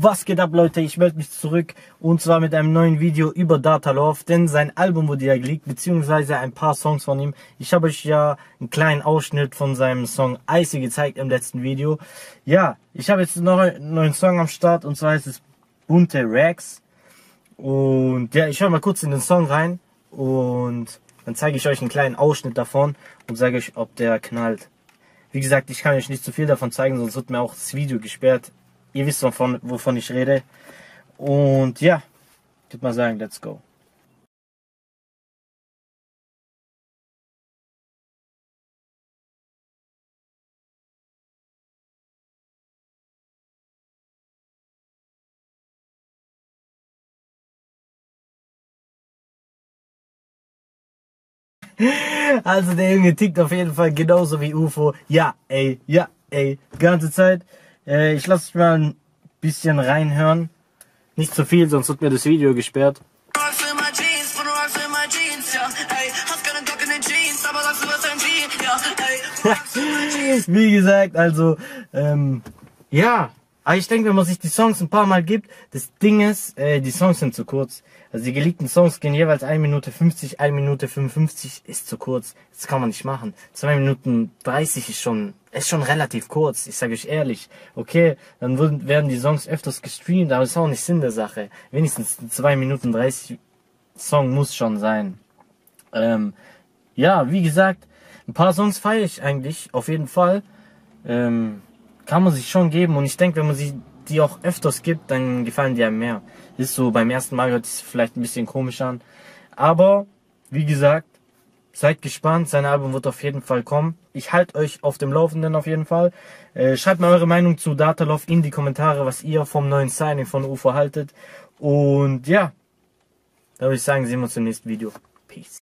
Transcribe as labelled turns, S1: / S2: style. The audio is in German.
S1: Was geht ab, Leute? Ich melde mich zurück und zwar mit einem neuen Video über Datalove, denn sein Album wurde ja geleakt, beziehungsweise ein paar Songs von ihm. Ich habe euch ja einen kleinen Ausschnitt von seinem Song Icy gezeigt im letzten Video. Ja, ich habe jetzt noch einen neuen Song am Start und zwar heißt es Bunte Racks. Und ja, ich höre mal kurz in den Song rein und dann zeige ich euch einen kleinen Ausschnitt davon und sage euch, ob der knallt. Wie gesagt, ich kann euch nicht zu viel davon zeigen, sonst wird mir auch das Video gesperrt. Ihr wisst, wovon ich rede. Und ja, ich würde mal sagen, let's go. Also der Junge tickt auf jeden Fall genauso wie UFO. Ja, ey, ganze Zeit. Ich lasse mich mal ein bisschen reinhören. Nicht zu viel, sonst wird mir das Video gesperrt. Wie gesagt, also, ja. Aber ich denke, wenn man sich die Songs ein paar Mal gibt, das Ding ist, die Songs sind zu kurz. Also die geleakten Songs gehen jeweils 1 Minute 50, 1 Minute 55 ist zu kurz. Das kann man nicht machen. 2 Minuten 30 ist schon relativ kurz, ich sage euch ehrlich. Okay, dann werden die Songs öfters gestreamt, aber das ist auch nicht Sinn der Sache. Wenigstens 2 Minuten 30 Song muss schon sein. Ja, wie gesagt, ein paar Songs feiere ich eigentlich, auf jeden Fall. Kann man sich schon geben und ich denke, wenn man sich die auch öfters gibt, dann gefallen die einem mehr. Ist so, beim ersten Mal hört es vielleicht ein bisschen komisch an. Aber, wie gesagt, seid gespannt, sein Album wird auf jeden Fall kommen. Ich halte euch auf dem Laufenden auf jeden Fall. Schreibt mir eure Meinung zu Datalove in die Kommentare, was ihr vom neuen Signing von UFO haltet. Und ja, da würde ich sagen, sehen wir uns im nächsten Video. Peace.